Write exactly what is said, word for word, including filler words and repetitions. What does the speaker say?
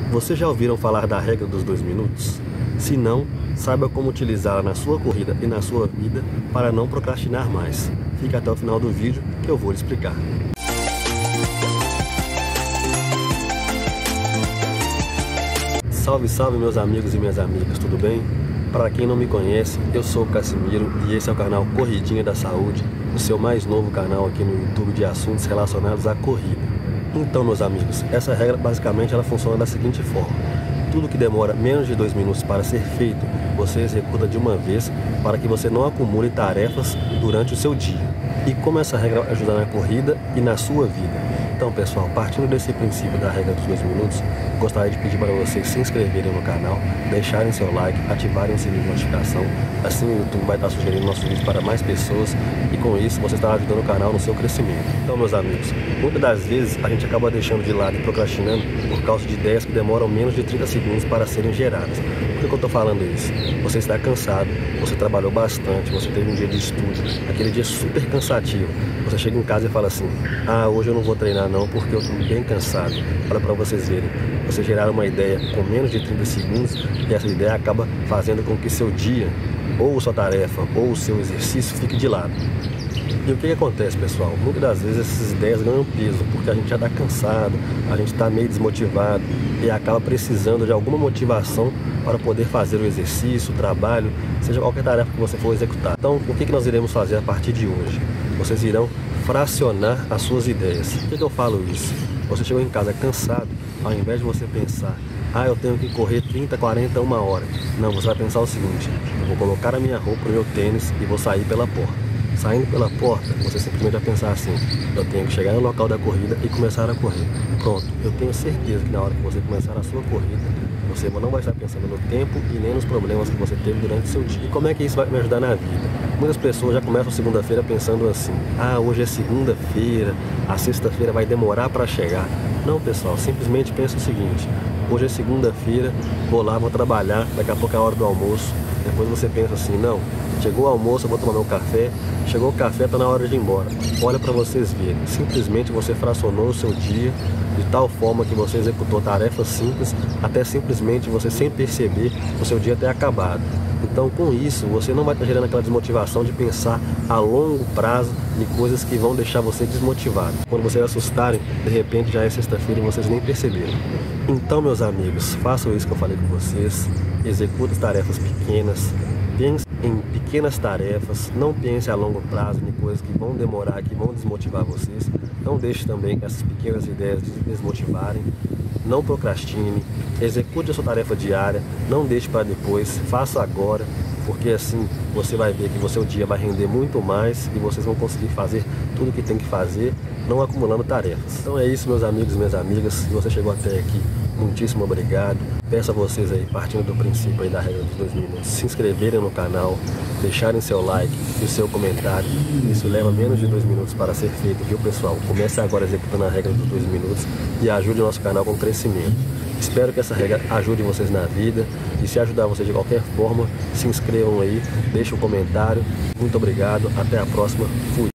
Vocês já ouviram falar da regra dos dois minutos? Se não, saiba como utilizá-la na sua corrida e na sua vida para não procrastinar mais. Fique até o final do vídeo que eu vou lhe explicar. Salve, salve meus amigos e minhas amigas, tudo bem? Para quem não me conhece, eu sou o Casimiro e esse é o canal Corridinha da Saúde, o seu mais novo canal aqui no YouTube de assuntos relacionados à corrida. Então, meus amigos, essa regra basicamente ela funciona da seguinte forma: tudo que demora menos de dois minutos para ser feito, você executa de uma vez para que você não acumule tarefas durante o seu dia. E como essa regra ajuda na corrida e na sua vida? Então, pessoal, partindo desse princípio da regra dos dois minutos, gostaria de pedir para vocês se inscreverem no canal, deixarem seu like, ativarem o sininho de notificação. Assim o YouTube vai estar sugerindo nossos vídeos para mais pessoas e com isso você estará ajudando o canal no seu crescimento. Então, meus amigos, muitas das vezes a gente acaba deixando de lado e procrastinando por causa de ideias que demoram menos de trinta segundos para serem geradas. Por que eu estou falando isso? Você está cansado, você trabalhou bastante, você teve um dia de estudo, aquele dia super cansativo. Você chega em casa e fala assim: ah, hoje eu não vou treinar não porque eu estou bem cansado. Olha para vocês verem, você gerar uma ideia com menos de trinta segundos e essa ideia acaba fazendo com que seu dia, ou sua tarefa, ou o seu exercício fique de lado. E o que, que acontece, pessoal? Muitas das vezes essas ideias ganham peso porque a gente já está cansado, a gente está meio desmotivado e acaba precisando de alguma motivação para poder fazer o exercício, o trabalho, seja qualquer tarefa que você for executar. Então, o que, que nós iremos fazer a partir de hoje? Vocês irão fracionar as suas ideias. Por que, que eu falo isso? Você chegou em casa cansado, ao invés de você pensar: ah, eu tenho que correr trinta, quarenta, uma hora. Não, você vai pensar o seguinte: eu vou colocar a minha roupa, o meu tênis e vou sair pela porta. Saindo pela porta, você simplesmente vai pensar assim: eu tenho que chegar no local da corrida e começar a correr. Pronto, eu tenho certeza que na hora que você começar a sua corrida, você não vai estar pensando no tempo e nem nos problemas que você teve durante o seu dia. E como é que isso vai me ajudar na vida? Muitas pessoas já começam segunda-feira pensando assim: ah, hoje é segunda-feira, a sexta-feira vai demorar para chegar. Não, pessoal, simplesmente pensa o seguinte: hoje é segunda-feira, vou lá, vou trabalhar, daqui a pouco é a hora do almoço. Depois você pensa assim: não, chegou o almoço, eu vou tomar meu café, chegou o café, está na hora de ir embora. Olha para vocês verem, simplesmente você fracionou o seu dia de tal forma que você executou tarefas simples, até simplesmente você sem perceber o seu dia ter acabado. Então, com isso, você não vai estar gerando aquela desmotivação de pensar a longo prazo de coisas que vão deixar você desmotivado. Quando vocês assustarem, de repente já é sexta-feira e vocês nem perceberam. Então, meus amigos, façam isso que eu falei com vocês, executem tarefas pequenas, pense em pequenas tarefas, não pense a longo prazo em coisas que vão demorar, que vão desmotivar vocês. Não deixe também essas pequenas ideias desmotivarem. Não procrastine, execute a sua tarefa diária, não deixe para depois, faça agora, porque assim você vai ver que o seu dia vai render muito mais e vocês vão conseguir fazer tudo o que tem que fazer, não acumulando tarefas. Então é isso, meus amigos e minhas amigas. Se você chegou até aqui, muitíssimo obrigado. Peço a vocês aí, partindo do princípio aí da regra dos dois minutos, se inscreverem no canal, deixarem seu like e o seu comentário. Isso leva menos de dois minutos para ser feito, viu, pessoal? Comece agora executando a regra dos dois minutos e ajude o nosso canal com crescimento. Espero que essa regra ajude vocês na vida e se ajudar vocês de qualquer forma, se inscrevam aí, deixem um comentário. Muito obrigado, até a próxima, fui!